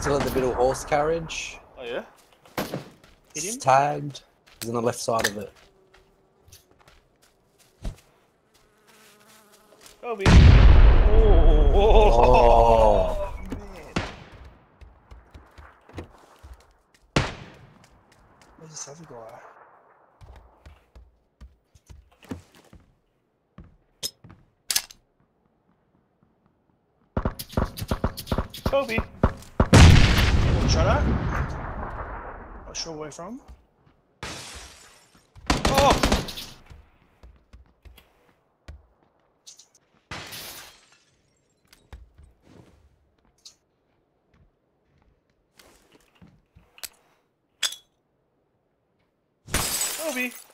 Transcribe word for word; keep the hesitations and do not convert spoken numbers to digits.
still in the middle horse carriage. Oh yeah? Hit He's him? tagged. He's on the left side of it. Kobe. Oh, Oh. man. Where's this other guy? Kobe. One shot at. Not sure where from. Oh! Kobe.